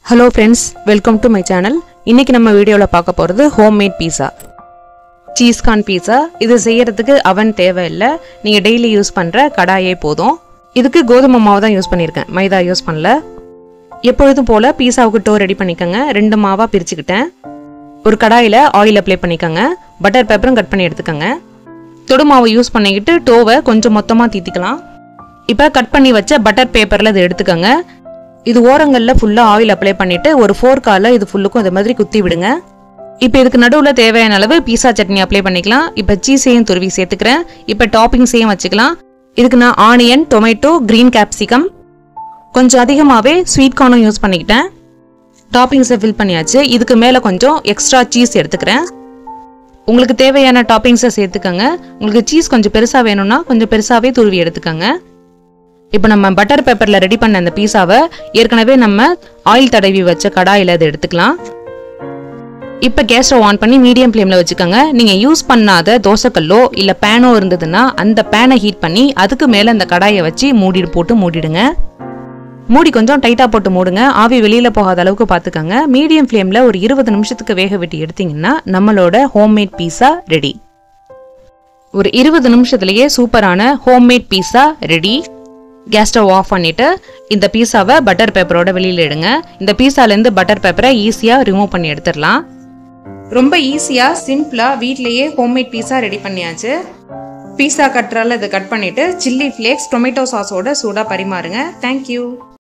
Hello friends, welcome to my channel. இன்னைக்கு நம்ம வீடியோல பார்க்க போறது homemade pizza. Cheese corn pizza. இது செய்யிறதுக்கு oven தேவையில்லை. நீங்க டெய்லி யூஸ் பண்ற கடாயே போதும். இதுக்கு கோதுமை மாவு தான் யூஸ் பண்ணிருக்கேன். மைதா யூஸ் பண்ணல. எப்பொழுதும் போல பீஸாவுக்கு டோ ரெடி பண்ணிக்கங்க. ரெண்டு மாவா பிரிச்சுக்கிட்டேன். ஒரு கடாயில ஆயில் அப்ளை பண்ணிக்கங்க. பட்டர் பேப்பரும் கட் பண்ணி எடுத்துக்கங்க. தொடு மாவு யூஸ் பண்ணிக்கிட்டு டோவை கொஞ்சம் மொத்தமா தீத்திக்கலாம். இப்போ கட் பண்ணி வச்ச பட்டர் பேப்பர்ல இதை எடுத்துக்கங்க. இது ஓரங்கள்ல ஃபுல்லா ஆயில் அப்ளை பண்ணிட்டு ஒரு ஃபோர்க்கால இது ஃபுல்லுக்கும் இந்த மாதிரி குத்தி விடுங்க. இப்போ இதுக்கு நடுவுல தேவையான அளவு பீஸா சட்னி அப்ளை பண்ணிக்கலாம். இப்போ சீஸையும் துருவி சேர்த்துக்கிறேன். இப்போ டாப்பிங்ஸையும் வச்சுக்கலாம். இதுக்கு நான் ஆனியன், டொமேட்டோ, கிரீன் கேப்சிகம், கொஞ்சம் அதிகமாகவே ஸ்வீட் கார்னும் யூஸ் பண்ணிக்கிட்டேன். டாப்பிங்ஸை ஃபில் பண்ணியாச்சு. இதுக்கு மேலே கொஞ்சம் எக்ஸ்ட்ரா சீஸ் எடுத்துக்கிறேன். உங்களுக்கு தேவையான டாப்பிங்ஸை சேர்த்துக்கங்க. உங்களுக்கு சீஸ் கொஞ்சம் பெருசாக வேணும்னா கொஞ்சம் பெருசாகவே துருவி எடுத்துக்கங்க. இப்போ நம்ம பட்டர் பேப்பரில் ரெடி பண்ண அந்த பீஸாவை ஏற்கனவே நம்ம ஆயில் தடவி வச்ச கடாயில் அதை எடுத்துக்கலாம். இப்போ கேஸ் ஸ்டவ் ஆன் பண்ணி மீடியம் ஃப்ளேமில் வச்சுக்கோங்க. நீங்கள் யூஸ் பண்ணாத தோசைக்கல்லோ இல்லை பேனோ இருந்ததுன்னா அந்த பேனை ஹீட் பண்ணி அதுக்கு மேலே அந்த கடாயை வச்சு மூடிடுங்க. மூடி கொஞ்சம் டைட்டாக போட்டு மூடுங்க. ஆவி வெளியில் போகாத அளவுக்கு பார்த்துக்கோங்க. மீடியம் ஃப்ளேமில் ஒரு 20 நிமிஷத்துக்கு வேக விட்டு எடுத்தீங்கன்னா நம்மளோட ஹோம்மேட் பீஸா ரெடி. ஒரு 20 நிமிஷத்துலேயே சூப்பரான homemade pizza ready. Gas stove off பண்ணிட்டு இந்த பீஸாவை பட்டர் பேப்பரோட வெளியில் எடுங்க. இந்த பீஸாலேருந்து பட்டர் பேப்பரை ஈஸியாக ரிமூவ் பண்ணி எடுத்துடலாம். ரொம்ப ஈஸியாக சிம்பிளாக வீட்லேயே ஹோம்மேட் பீஸா ரெடி பண்ணியாச்சு. பீஸா கட்டரால் இதை கட் பண்ணிவிட்டு சில்லி ஃப்ளேக்ஸ் டொமேட்டோ சாஸோட சூடாக பரிமாறுங்க. தேங்க்யூ.